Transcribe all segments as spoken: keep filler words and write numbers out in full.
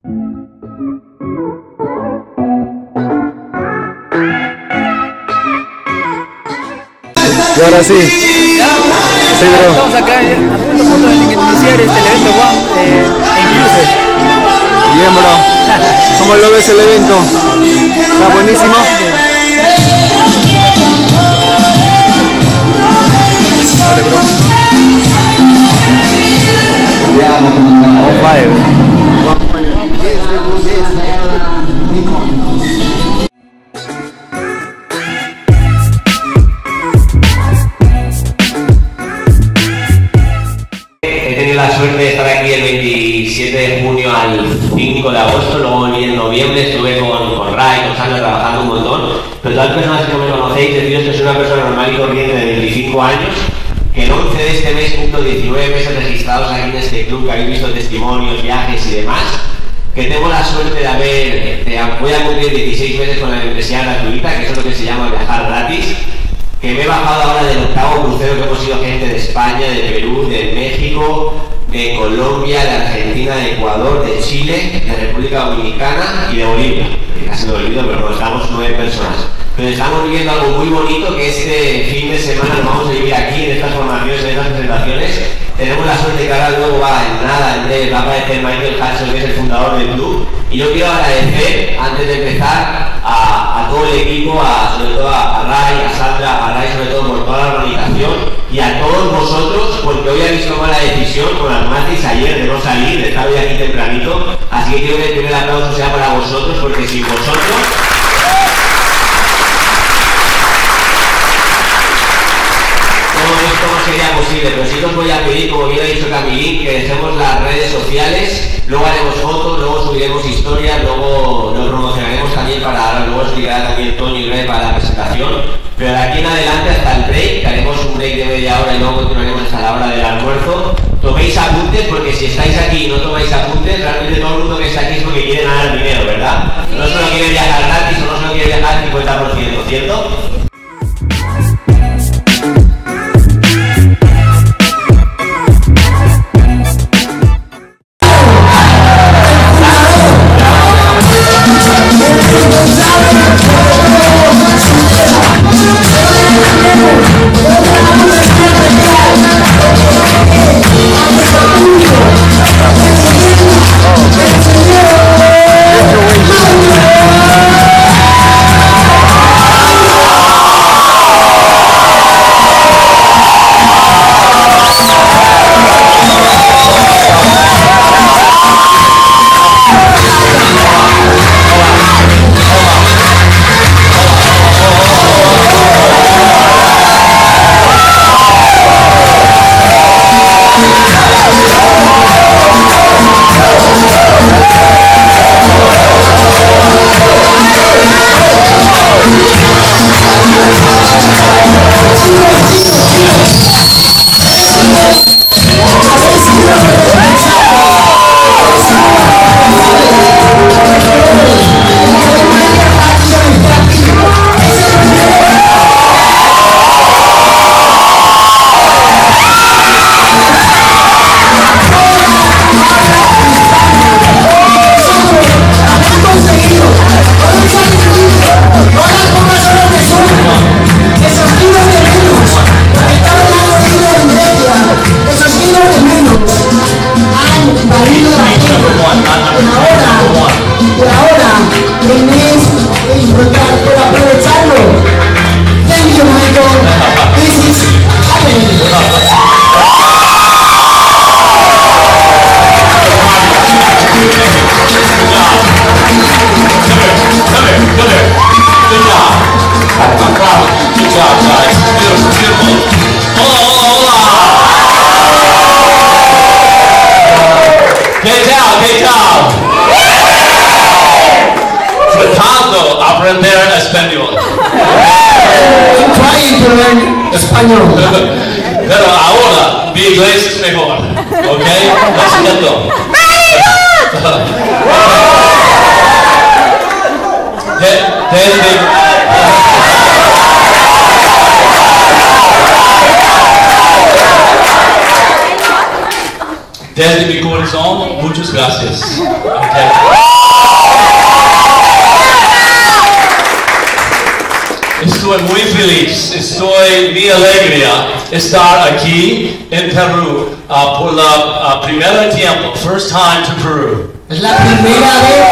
Y ahora sí. Sí, bro. Estamos acá a punto, punto de iniciar este evento One eh, en Cruces. Bien, bro. ¿Cómo lo ves el evento? Está buenísimo. Vale, bro. On fire. He tenido la suerte de estar aquí el veintisiete de junio al cinco de agosto, luego volví en noviembre, estuve con, con Ray, con Sandra trabajando un montón, pero todas las personas que no me conocéis, deciros que soy una persona normal y corriente de veinticinco años, que el once de este mes cumplo diecinueve meses registrados aquí en este club, que habéis visto testimonios, viajes y demás, que tengo la suerte de haber, de, voy a cumplir dieciséis meses con la membresía gratuita, que eso es lo que se llama viajar gratis, que me he bajado ahora del octavo crucero, que hemos sido gente de España, de Perú, de México, de Colombia, de Argentina, de Ecuador, de Chile, de República Dominicana y de Bolivia. Que casi me olvido, pero bueno, estamos nueve personas. Pero estamos viviendo algo muy bonito, que este fin de semana lo vamos a vivir aquí, en estas formaciones, en estas presentaciones. Tenemos la suerte que ahora luego va en nada, en breve, va a aparecer Michael Hudson, que es el fundador del club. Y yo quiero agradecer, antes de empezar, a, a todo el equipo, a, sobre todo a, a Ray, a Sandra, a Ray sobre todo por toda la organización y a todos vosotros, porque hoy habéis tomado la decisión, como la tomasteis ayer, de no salir, de estar hoy aquí tempranito. Así que quiero que el primer aplauso sea para vosotros, porque sin vosotros todo esto no sería posible. Pero sí os voy a pedir, como bien ha dicho Camilín, que dejemos las redes sociales, luego haremos fotos, luego subiremos historias, luego lo promocionaremos también para, luego explicará también Toño y Ray para la presentación. Pero de aquí en adelante hasta el break, que haremos un break de media hora y luego continuaremos hasta la hora del almuerzo. Toméis apuntes, porque si estáis aquí y no tomáis apuntes, realmente todo el mundo que está aquí es porque quiere ganar dinero, ¿verdad? No solo quiere viajar gratis o no solo quiere viajar al cincuenta por ciento, ¿cierto? Aprender español. I'm trying to learn español. Pero ahora mi inglés es mejor. ¿Ok? Lo siento. De- Desde... Desde mi corazón, muchas gracias. Okay. estoy muy feliz, estoy muy alegría estar aquí en Perú uh, por la uh, primera tiempo, first time to Peru. Es la primera vez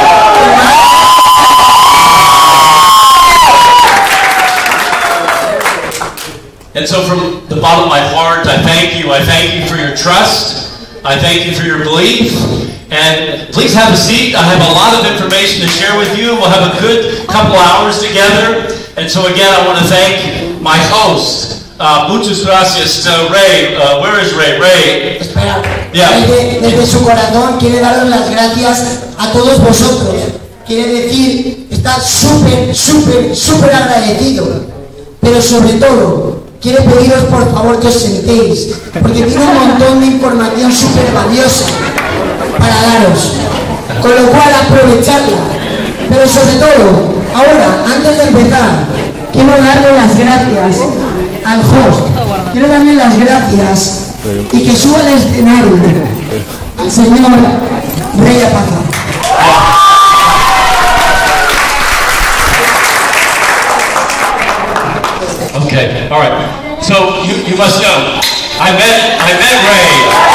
que And so from the bottom of my heart, I thank you. I thank you for your trust. I thank you for your belief. And please have a seat. I have a lot of information to share with you. We'll have a good couple hours together. And so again, I want to thank my host. Uh, muchas gracias to Ray. Uh, where is Ray? Ray. Espera, Yeah. desde, desde su corazón quiere daros las gracias a todos vosotros. Quiere decir, está súper, súper, súper agradecido. Pero sobre todo, quiere pediros por favor que os sentéis, porque tiene un montón de información súper valiosa para daros. Con lo cual, aprovecharla. Pero sobre todo, ahora, antes de empezar, quiero darle las gracias al host. Quiero darle las gracias y que suba al escenario al señor Rey Apaza. Okay, all right. So you, you must know, I met I met Ray.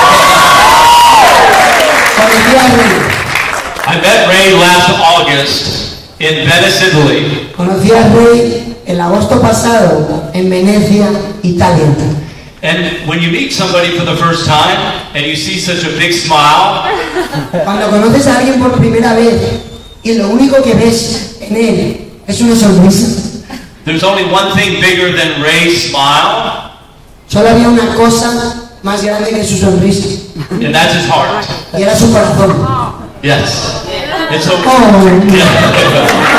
Conocí a Rey. I met Ray last August in Venice, Italy. Conocí a Rey el agosto pasado en Venecia, Italia. And when you meet somebody for the first time and you see such a big smile, Cuando conoces a alguien por primera vez y lo único que ves en él es una sonrisa, there's only one thing bigger than Ray's smile, solo había una cosa más grande que su sonrisa and that's his heart. y era su corazón. Yes. And so, Oh,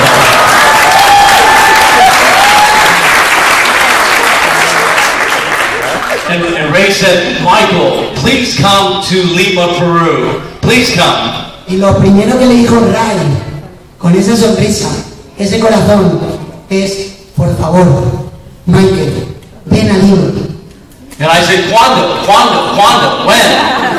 and, and Ray said, Michael, please come to Lima, Peru. Please come. y lo primero que le dijo Ray con esa sonrisa, ese corazón, es por favor, Michael, ven a Lima. And I said, ¿Cuándo? ¿Cuándo? ¿Cuándo? When?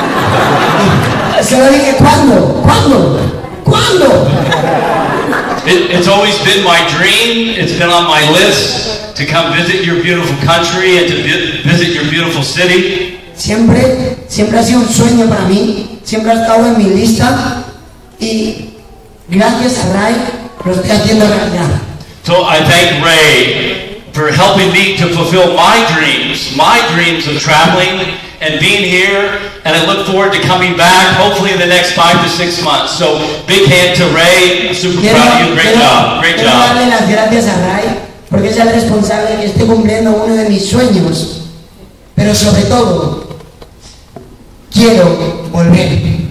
Se lo dije, ¿cuándo? ¿Cuándo? ¿Cuándo? It, it's always been my dream. It's been on my list to come visit your beautiful country and to vi- visit your beautiful city. Siempre, siempre ha sido un sueño para mí, siempre ha estado en mi lista y gracias a Ray lo estoy haciendo realidad. So I thank Ray for helping me to fulfill my dreams, my dreams of traveling and being here. And I look forward to coming back, hopefully in the next five to six months. So big hand to Ray. I'm super Quiero, proud of you. Great quiero- job. Great quiero job. darle las gracias a Ray porque es el responsable de que esté cumpliendo uno de mis sueños. Pero sobre todo, quiero volver.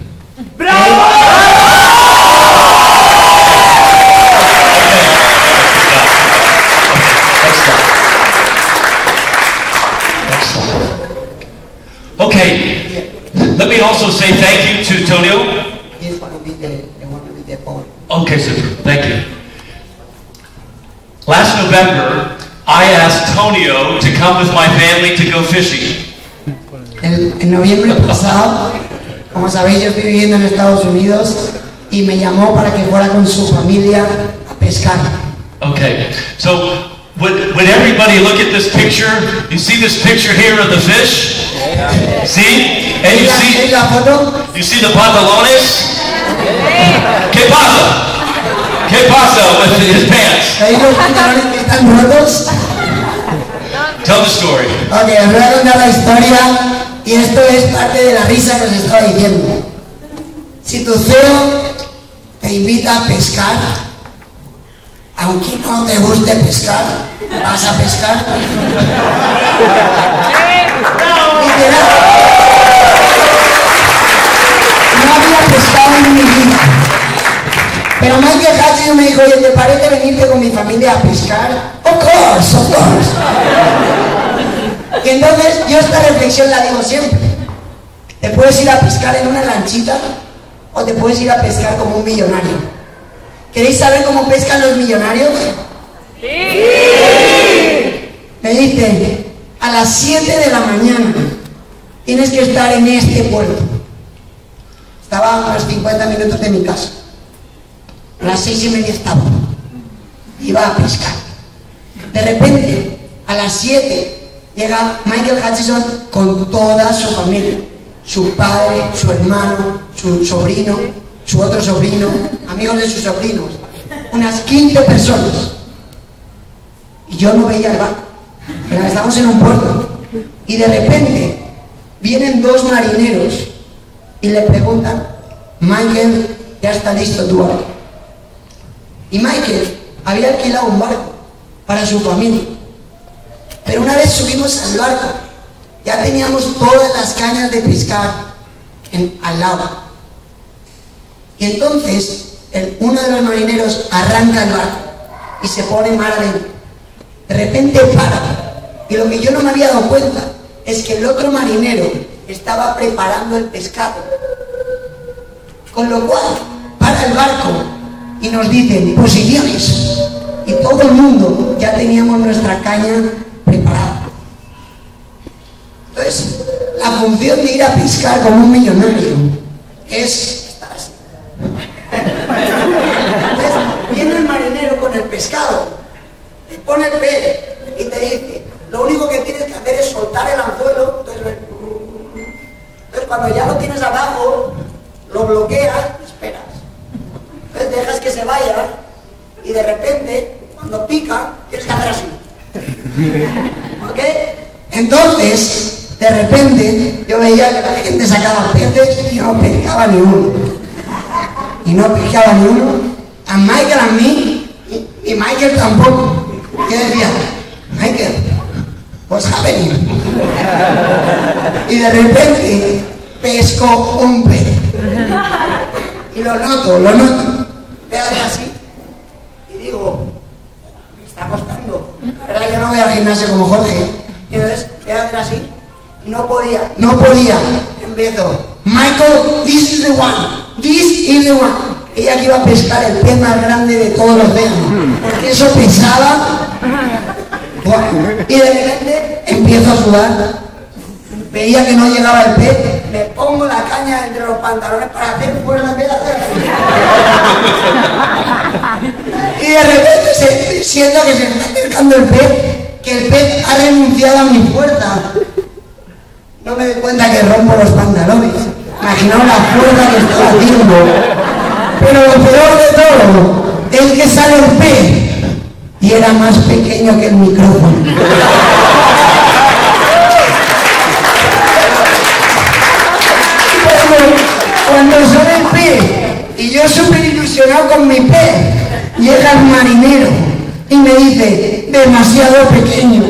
Okay, let me also say thank you to Tonio. He's gonna be the- the one with the power. Okay, super. Thank you. Last November, I asked Tonio to come with my family to go fishing. En, en noviembre pasado, como sabéis, yo estoy viviendo en Estados Unidos y me llamó para que fuera con su familia a pescar. Okay, so would, would everybody look at this picture? You see this picture here of the fish? See? And you ¿Veis la- see, veis la foto? you see the pantalones? ¿Qué pasa? ¿Qué pasa with his pants? ¿Veis los pantalones que están rotos? Tell the story. Ok, os voy a contar la historia y esto es parte de la risa que os estaba diciendo. Si tu C E O te invita a pescar, aunque no te guste pescar, vas a pescar. Literal. No había pescado en mi vida. Pero Michael Hutchins me dijo, oye, ¿te parece venirte con mi familia a pescar? Of course, of course. Y entonces yo esta reflexión la digo siempre. Te puedes ir a pescar en una lanchita o te puedes ir a pescar como un millonario. ¿Queréis saber cómo pescan los millonarios? ¡Sí! Me dice, a las siete de la mañana tienes que estar en este puerto. Estaba a unos cincuenta minutos de mi casa. A las seis y media estaba. Iba a pescar. De repente, a las siete, llega Michael Hutchison con toda su familia. Su padre, su hermano, su sobrino, su otro sobrino, amigos de sus sobrinos. Unas quince personas. Y yo no veía el barco. Pero estábamos en un puerto. Y de repente, vienen dos marineros y le preguntan: Michael, ya está listo tu barco. Y Michael había alquilado un barco para su familia. Pero una vez subimos al barco, ya teníamos todas las cañas de pescar en, al lado. Y entonces el, uno de los marineros arranca el barco y se pone mar adentro. De repente para. Y lo que yo no me había dado cuenta es que el otro marinero estaba preparando el pescado. Con lo cual, para el barco y nos dicen posiciones. Y todo el mundo ya teníamos nuestra caña preparada. Entonces, la función de ir a pescar como un millonario es estar así. Entonces, viene el marinero con el pescado, te pone el pez y te dice: lo único que tienes que hacer es soltar el anzuelo. Entonces, entonces cuando ya lo tienes abajo, lo bloqueas y esperas. Entonces dejas que se vaya y de repente, cuando pica, tienes que hacer así. ¿Ok? Entonces, de repente, yo veía que la gente sacaba peces y no pescaba ni uno. Y no pescaba ni uno. A Michael, a mí, y, y Michael tampoco. ¿Qué decía? Michael, what's happening? Y de repente, pesco un pez. Y lo noto, lo noto. Veo así. Y digo, me está costando. La verdad, yo no voy al gimnasio como Jorge. Y entonces, voy a hacer así. Y no podía, no podía. Empiezo, Michael, this is the one. This is the one. Ella que iba a pescar el pez más grande de todos los océano. Porque eso pesaba. Bueno, y de repente empiezo a sudar. Veía que no llegaba el pez, me pongo la caña entre los pantalones para hacer fuerza de hacer. Y de repente se, siento que se está acercando el pez, que el pez ha renunciado a mi fuerza. No me doy cuenta que rompo los pantalones. Imaginaos la fuerza que estoy haciendo. Pero lo peor de todo es que sale el pez y era más pequeño que el micrófono. Cuando sale el pez y yo súper ilusionado con mi pez, llega el marinero y me dice: demasiado pequeño.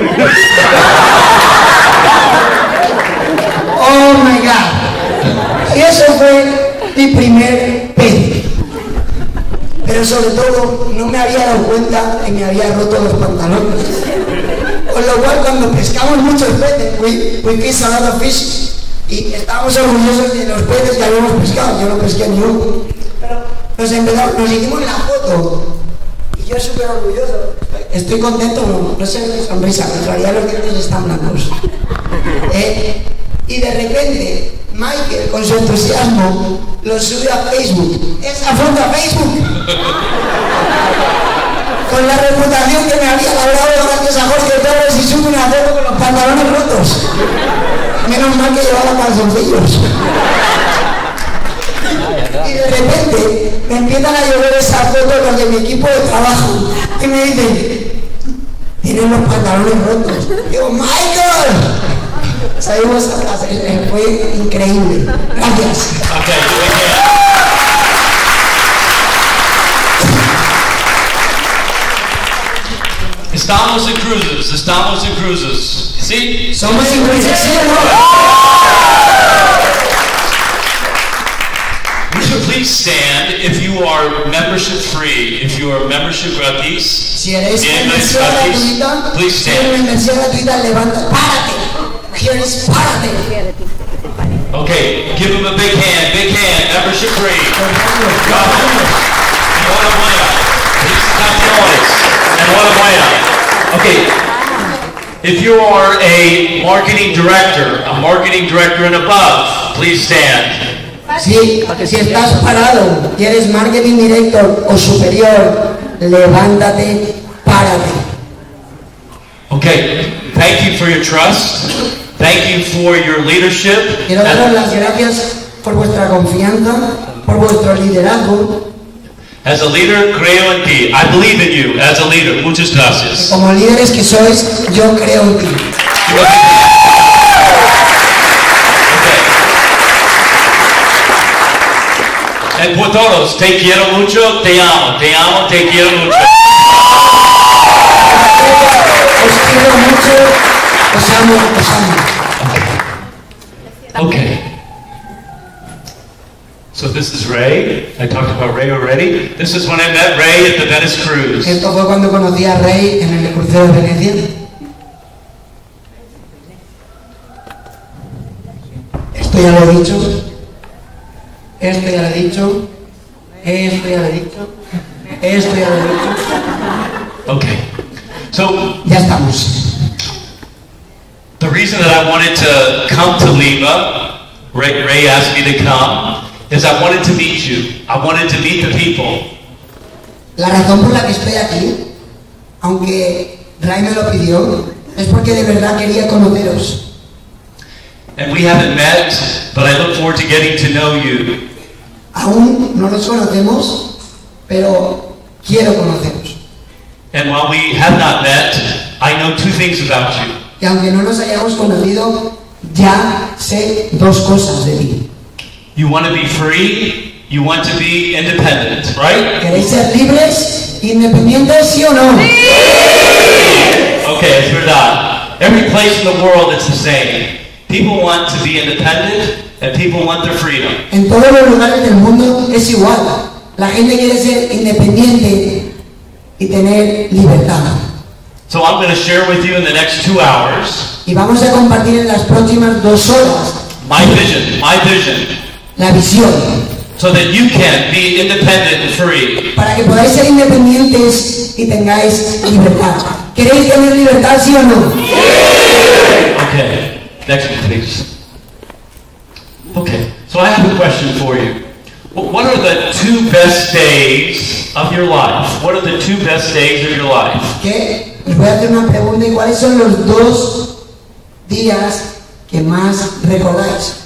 Oh my God. Y eso fue mi primer pez. Pero sobre todo no me había dado cuenta que me había roto los pantalones. Con lo cual, cuando pescamos muchos peces, we, we fish a lot of fish. Y estábamos orgullosos de los peces que habíamos pescado. Yo no pesqué ni uno. Pero nos empezamos, nos hicimos la foto. Y yo súper orgulloso. Estoy contento, no, no sé qué sonrisa, en realidad los dientes están blancos. Eh, y de repente, Michael, con su entusiasmo, lo sube a Facebook. Esa foto a Facebook. Con la reputación que me había labrado gracias a Jorge Torres, y sube una foto con los pantalones rotos. Menos mal que llevaba calzoncillos. Y de repente me empiezan a llover esa foto los de mi equipo de trabajo. Y me dicen: tienen los pantalones rotos. Digo: Michael. Salimos a casa, fue increíble. Gracias. Estamos en cruises, estamos en cruises. ¿Sí? Somos en cruises, ¿sí o no? Please stand if you are membership free, if you are membership gratis. Si eres membresía gratuita, please si eres stand. membresía gratuita, levanta, párate. ¿Quieres? Párate. Okay, give him a big hand, big hand, membership free. Enhorabuena. Felices campeones. Enhorabuena. Okay, if you are a marketing director, a marketing director and above, please stand. Si, si estás parado y eres marketing director o superior, levántate, párate. Okay, thank you for your trust. Thank you for your leadership. Quiero daros las gracias por vuestra confianza, por vuestro liderazgo. As a leader, creo en ti. I believe in you as a leader. Muchas gracias. Como líderes que sois, yo creo en ti. And por todos, te quiero mucho, te amo, te amo, te quiero mucho. Os quiero mucho, os amo, os amo. Okay. So this is Ray. I talked about Ray already. This is when I met Ray at the Venice Cruise. Esto fue cuando conocí a Rey en el crucero de Venecia. Esto ya lo he dicho. Esto ya lo he dicho. Esto ya lo he dicho. Esto ya lo he dicho. Okay. So Ya estamos. the reason that I wanted to come to Lima, Ray, Ray asked me to come, is I wanted to meet you. I wanted to meet the people. La razón por la que estoy aquí, aunque Ray me lo pidió, es porque de verdad quería conoceros. And we haven't met, but I look forward to getting to know you. Aún no nos conocemos, pero quiero conoceros. And while we have not met, I know two things about you. Y aunque no nos hayamos conocido, ya sé dos cosas de ti. You want to be free, you want to be independent, right? ¿Queréis ser libres, independientes, sí o no? Okay, es verdad. Every place in the world it's the same. People want to be independent and people want their freedom. En todos los lugares del mundo es igual. La gente quiere ser independiente y tener libertad. So I'm going to share with you in the next two hours Y vamos a compartir en las próximas dos horas my vision, my vision, la visión so that you can be independent and free. para que podáis ser independientes y tengáis libertad. ¿Queréis tener libertad, sí o no? Okay, next one, please. Okay, so I have a question for you. Wh- What are the two best days of your life? What are the two best days of your life? ¿Qué? Os voy a hacer una pregunta. ¿Y cuáles son los dos días que más recordáis?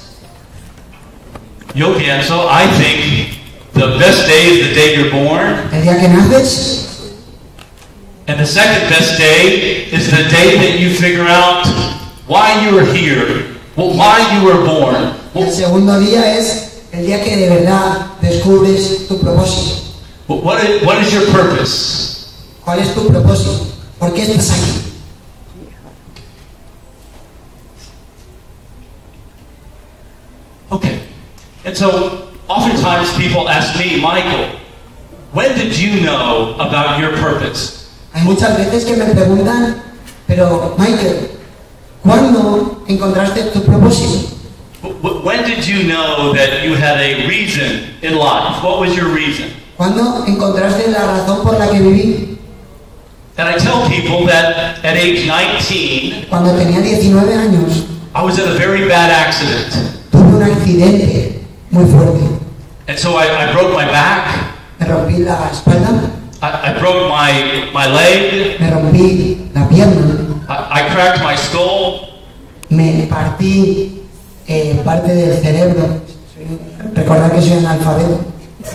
Yo pienso, I think the best day is the day you're born, ¿El día que naces? and the second best day is the day that you figure out why you were here, wh- why you were born. El Wh- segundo día es el día que de verdad descubres tu propósito. wh- What is, what is your purpose? ¿Cuál es tu propósito? ¿Por qué estás aquí? Okay. And so, oftentimes people ask me, Michael, when did you know about your purpose? Hay muchas veces que me preguntan, pero Michael, ¿cuándo encontraste tu propósito? Wh- wh- When did you know that you had a reason in life? What was your reason? ¿Cuándo encontraste la razón por la que viví? And I tell people that at age nineteen, Cuando tenía diecinueve años, I was in a very bad accident. tuve un accidente muy fuerte. And so I, I broke my back, Me rompí la espalda, I, I broke my, my leg, me rompí la pierna, I, I cracked my skull, me partí eh, parte del cerebro. Recordad que soy analfabeto.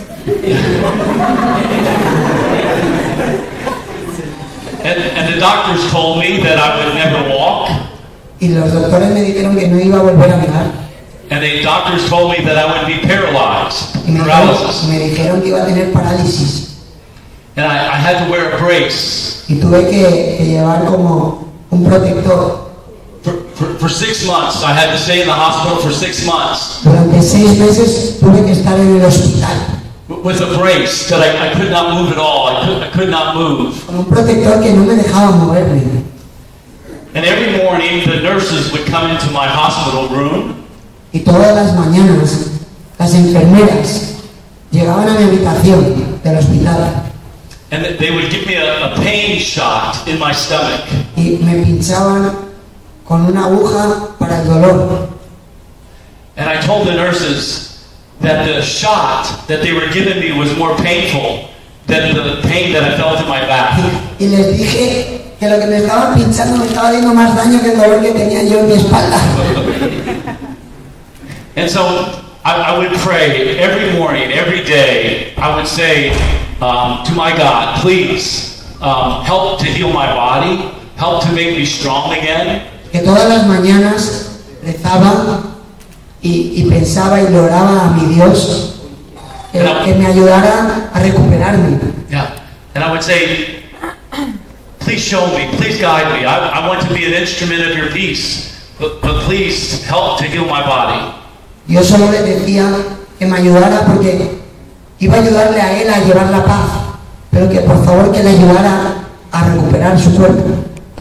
and, and the doctors told me that I would never walk, Y los doctores me dijeron que no iba a volver a mirar. and the doctors told me that I would be paralyzed, Y me dijeron, paralysis. me dijeron que iba a tener parálisis. And I, I had to wear a brace. Y tuve que, que llevar como un protector. For, for, for six months, I had to stay in the hospital for six months Durante seis meses tuve que estar en el hospital. with a brace that I, I could not move at all. I could, I could not move. Con un protector que no me dejaba moverme. And every morning, the nurses would come into my hospital room, Y todas las mañanas las enfermeras llegaban a mi habitación del hospital and they would give me a, a pain shot in my stomach. y me pinchaban con una aguja para el dolor. And I told the nurses that the shot that they were giving me was more painful than the pain that I felt in my back. Y les dije que lo que me estaban pinchando me estaba haciendo más daño que el dolor que tenía yo en mi espalda. And so I, I would pray every morning, every day. I would say um, to my God, please um, help to heal my body, help to make me strong again. Que todas las mañanas rezaba y, y pensaba y le oraba a mi Dios que, que me ayudara a recuperarme. Yeah. And I would say, please show me, please guide me. I, I want to be an instrument of your peace, but, but please help to heal my body. Yo solo le decía que me ayudara porque iba a ayudarle a él a llevar la paz, pero que por favor que le ayudara a recuperar su cuerpo.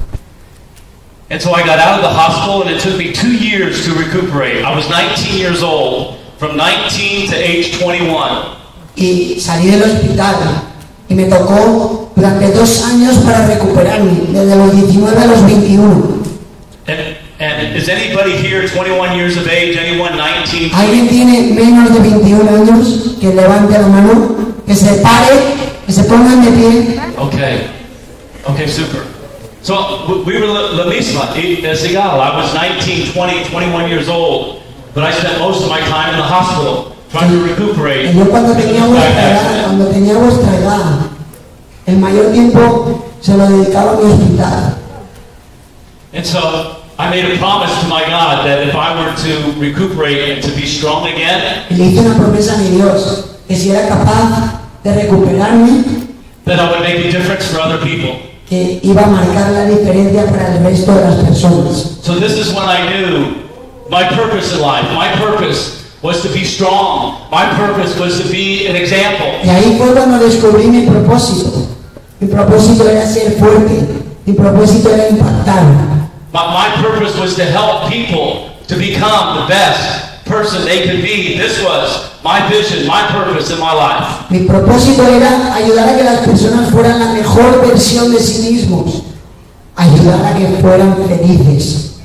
And so I got out of the hospital, and it took me two years to recuperate. I was nineteen years old, from nineteen to age twenty-one. Y salí del hospital y me tocó durante dos años para recuperarme, desde los diecinueve a los veintiuno. And, and is anybody here twenty-one years of age? Anyone nineteen? ¿Alguien tiene menos de veintiún años? Que levante la mano, que se pare, que se pongan de pie. Okay. Okay, super. So we were la misma, igual. I was nineteen, twenty, twenty-one years old, but I spent most of my time in the hospital trying to recuperate. Yo cuando tenía vuestra edad, cuando tenía vuestra edad, el mayor tiempo se lo dedicaba a mi hospital. And so I made a promise to my God that if I were to recuperate and to be strong again, y le hice una promesa a mi Dios que si era capaz de recuperarme, that I would make a difference for other people. Que iba a marcar la diferencia para el resto de las personas. So this is when I knew my purpose in life. My purpose was to be strong. My purpose was to be an example. Y ahí fue cuando descubrí mi propósito. Mi propósito era ser fuerte. Mi propósito era impactar. My, my purpose was to help people to become the best person they could be. This was my vision, my purpose in my life. Mi propósito era ayudar a que las personas fueran la mejor versión de sí mismos. Ayudar a que fueran felices.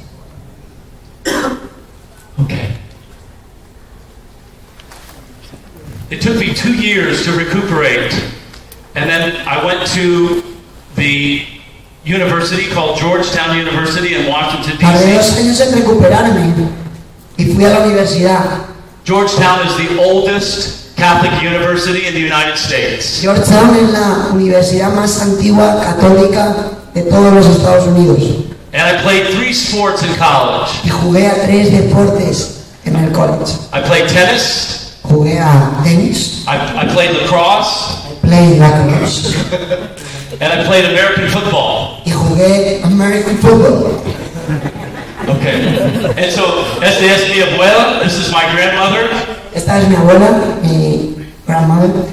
Okay. It took me two years to recuperate, and then I went to the university called Georgetown University in Washington, D Tardé dos C años en recuperarme y fui a la universidad. Georgetown is the oldest Catholic university in the United States. Georgetown es la universidad más antigua católica de todos los Estados Unidos. And I played three sports in college. Y jugué a tres deportes en el college. I played tennis. Jugué a tenis. I, I played lacrosse. I played lacrosse. And I played American football. Y jugué American football. Okay. And so, esta es mi abuela. This is my grandmother. Esta es mi abuela, mi grandmother.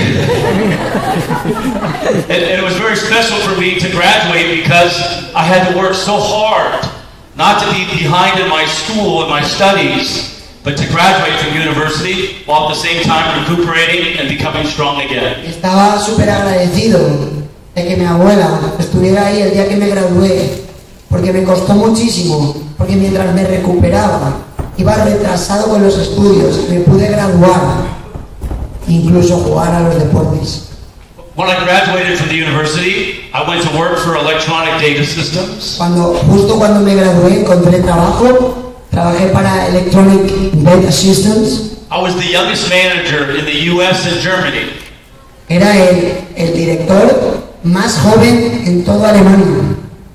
and, and it was very special for me to graduate because I had to work so hard not to be behind in my school and my studies, but to graduate from university while at the same time recuperating and becoming strong again. Estaba súper agradecido de que mi abuela estuviera ahí el día que me gradué, porque me costó muchísimo, porque mientras me recuperaba iba retrasado con los estudios, me pude graduar, incluso jugar a los deportes. When I graduated from the university, I went to work for Electronic Data Systems. Cuando, justo cuando me gradué encontré trabajo, trabajé para Electronic Data Systems. I was the youngest manager in the U S and Germany. Era el, el director más joven en toda Alemania.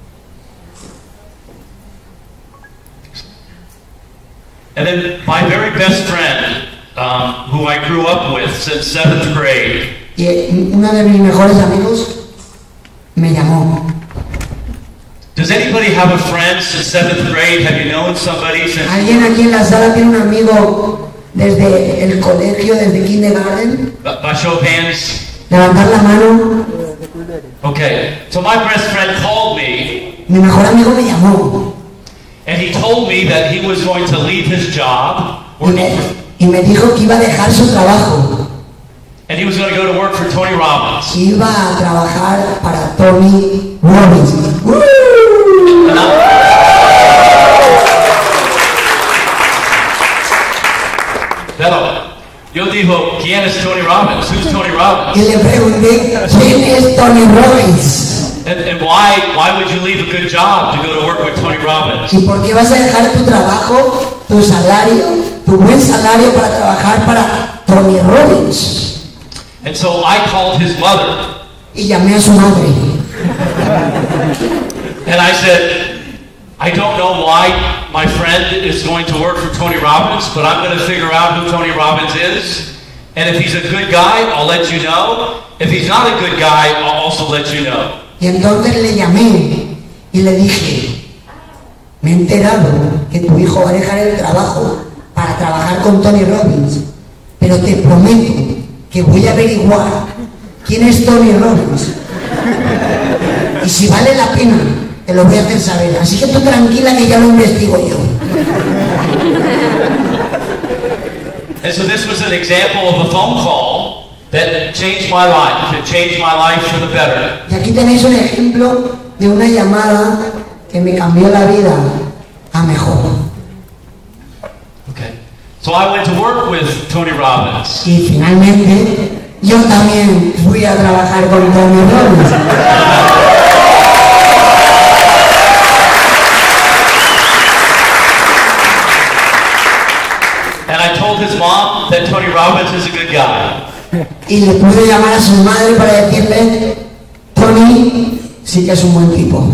And then my very best friend, um, who I grew up with since seventh grade, y uno de mis mejores amigos me llamó. Does anybody have a friend since seventh grade? Have you known somebody since? ¿Alguien aquí en la sala tiene un amigo desde el colegio, desde kindergarten? By show of hands. Levantar la mano. Okay. So my best friend called me. Mi mejor amigo me llamó. And he told me that he was going to leave his job. Y me, y me dijo que iba a dejar su trabajo. And he was going to go to work for Tony Robbins. Iba a trabajar para Tony Robbins. Pero yo dijo, ¿quién es Tony Robbins? Who's Tony Robbins? Y le pregunté, ¿quién es Tony Robbins? And, and why, why would you leave a good job to go to work with Tony Robbins? ¿Y por qué vas a dejar tu trabajo, tu salario, tu buen salario para trabajar para Tony Robbins? And so I called his mother. Y llamé a su madre. And I said, I don't know why my friend is going to work for Tony Robbins, but I'm going to figure out who Tony Robbins is. And if he's a good guy, I'll let you know. If he's not a good guy, I'll also let you know. Y entonces le llamé y le dije, me he enterado que tu hijo va a dejar el trabajo para trabajar con Tony Robbins, pero te prometo que voy a averiguar quién es Tony Robbins. Y si vale la pena, te lo voy a hacer saber. Así que tú tranquila que ya lo investigo yo. And so this was an example of a phone call that changed my life. It changed my life for the better. Y aquí tenéis un ejemplo de una llamada que me cambió la vida a mejor. Okay. So I went to work with Tony Robbins. Y finalmente yo también fui a trabajar con Tony Robbins. And I told his mom that Tony Robbins is a good guy. Y le pude llamar a su madre para decirle, Tony sí que es un buen tipo.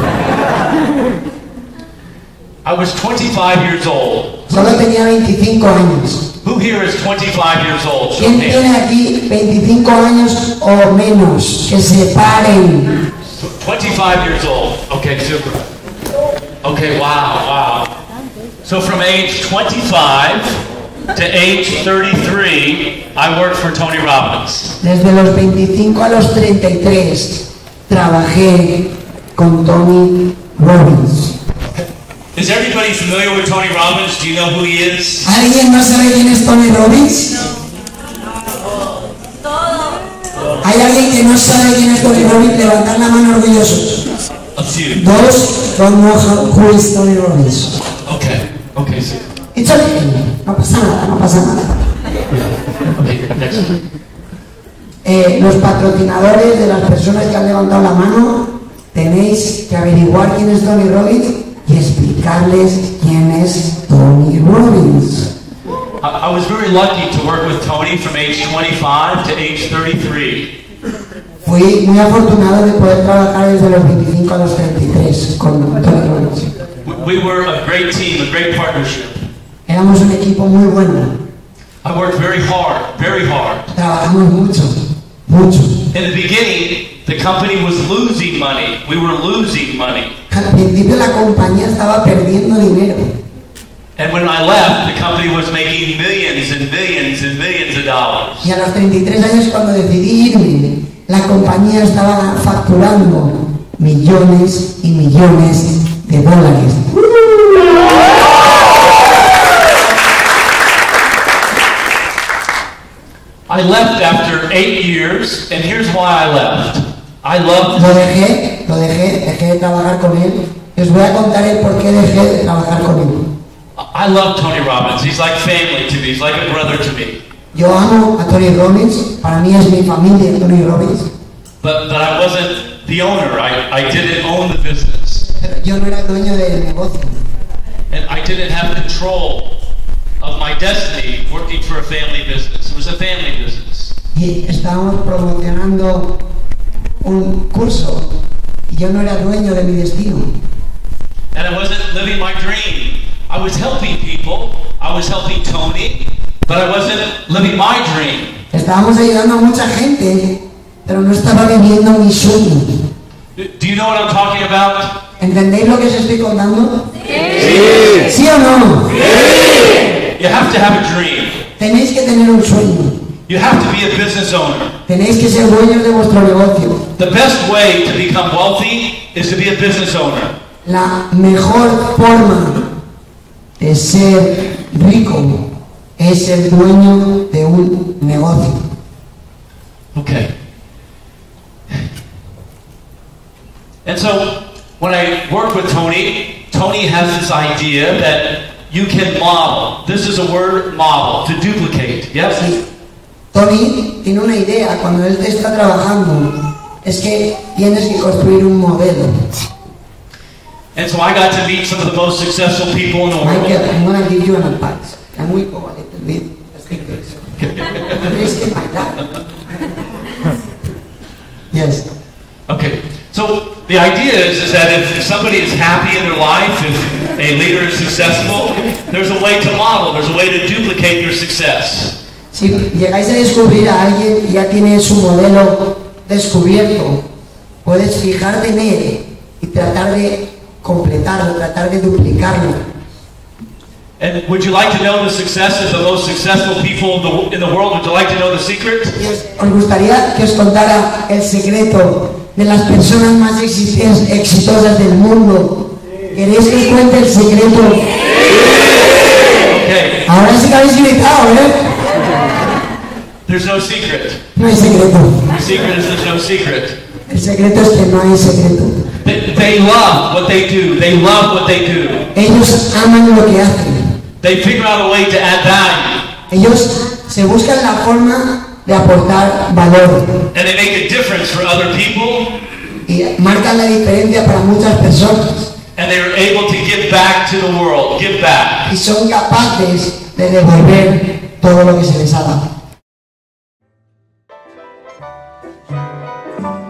I was twenty-five years old. Solo tenía veinticinco años. Who here is twenty-five years old? Show ¿Quién hands. tiene aquí veinticinco años o menos? Que se paren. twenty-five years old. Okay, super. Okay, wow, wow. So from age twenty-five to age thirty-three, I worked for Tony Robbins. Desde los veinticinco a los treinta y tres trabajé con Tony Robbins. Is everybody familiar with Tony Robbins? Do you know who he is? ¿Alguien no sabe quién es Tony Robbins? ¿Hay alguien que no sabe quién es Tony Robbins? Levantad la mano orgullosos. A few. Dos, don't know who is Tony Robbins. Okay, okay, so, It's okay. No pasa nada, no pasa nada. okay, next one. Eh, los patrocinadores de las personas que han levantado la mano, tenéis que averiguar quién es Tony Robbins y explicarles quién es Tony Robbins. I, I was very lucky to work with Tony from age twenty-five to age thirty-three. Fui muy afortunado de poder trabajar desde los veinticinco a los treinta y tres con Tony Robbins. We, we were a great team, a great partnership. Éramos un equipo muy bueno. I worked very hard, very hard. Trabajamos mucho, mucho. In the beginning, the company was losing money. We were losing money. Al principio la compañía estaba perdiendo dinero. And when I left, the company was making millions and millions and millions of dollars. Y a los treinta y tres años cuando decidí irme, la compañía estaba facturando millones y millones de dólares. I left after eight years, and here's why I left. I loved Lo dejé, lo dejé, dejé de trabajar con él. Les voy a contar el por qué dejé de trabajar con él. I love Tony Robbins. He's like family to me. He's like a brother to me. Yo amo a Tony Robbins, para mí es mi familia Tony Robbins. But but I wasn't the owner. I, I didn't own the business. Pero yo no era el dueño del negocio. And I didn't have control of my destiny working for a family business. It was a family business. Y estábamos promocionando un curso y yo no era dueño de mi destino. And I wasn't living my dream. I was helping people. I was helping Tony, but I wasn't living my dream. Estábamos ayudando a mucha gente, pero no estaba viviendo mi sueño. Do you know what I'm talking about? ¿Entendéis lo que os estoy contando? Sí. ¿Sí o no? You have to have a dream. Tenéis que tener un sueño. You have to be a business owner. Tenéis que ser dueños de vuestro negocio. The best way to become wealthy is to be a business owner. La mejor forma de ser rico es ser dueño de un negocio. Okay. And so, when I work with Tony, Tony has this idea that you can model. This is a word, model, to duplicate. Yes? Tony tiene una idea, cuando él está trabajando, es que tienes que construir un modelo. And so I got to meet some of the most successful people in the Michael, world. I'm going to give you an advice. Can we go a little bit? Please keep my dad. Yes. Okay, so the idea is, is that if somebody is happy in their life, if a leader is successful, there's a way to model, there's a way to duplicate their success. Si llegáis a descubrir a alguien y ya tiene su modelo descubierto, puedes fijarte en él y tratar de completarlo, tratar de duplicarlo. And would you like to know the successes of the most successful people in the, in the world? Would you like to know the secret? Y os, os gustaría que os contara el secreto de las personas más exitosas, exitosas del mundo. ¿Queréis que os cuente el secreto? Okay, Ahora sí que habéis gritado, ¿eh? there's no secret. No hay secreto. The secret is there's no secret. El secreto es que no hay secreto. They, they love what they do. They love what they do. Ellos aman lo que hacen. They figure out a way to add value. Ellos se buscan la forma de aportar valor And they make a difference for other people. y marcan la diferencia para muchas personas And they are able to give back to the world. Give back. y son capaces de devolver todo lo que se les ha dado.